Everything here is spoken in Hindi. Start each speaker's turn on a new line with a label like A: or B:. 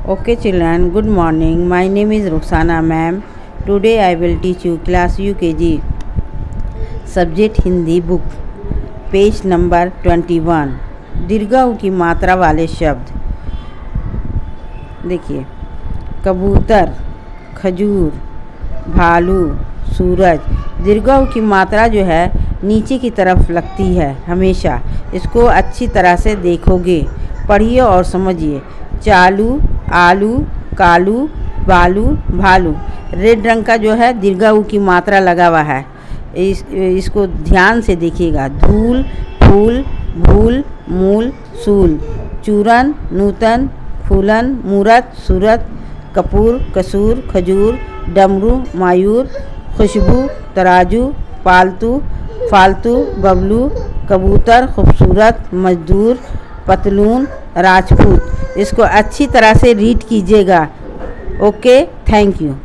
A: Okay children, good morning. My name is Ruxana ma'am. Today I will teach you class UKG subject Hindi book page number 21 दीर्घ ऊ की मात्रा वाले शब्द। देखिए, कबूतर, खजूर, भालू, सूरज। दीर्घ ऊ की मात्रा जो है नीचे की तरफ लगती है हमेशा। इसको अच्छी तरह से देखोगे, पढ़िए और समझिए। चालू, आलू, कालू, बालू, भालू। रेड रंग का जो है दीर्घ ऊ की मात्रा लगा हुआ है। इसको ध्यान से देखिएगा। धूल, फूल, भूल, मूल, सूल। चूरन, नूतन, फूलन, मूरत, सूरत। कपूर, कसूर, खजूर, डमरू, मायूर। खुशबू, तराजू, पालतू, फालतू, बबलू। कबूतर, खूबसूरत, मजदूर, पतलून, राजपूत। इसको अच्छी तरह से रीड कीजिएगा। Okay, thank you.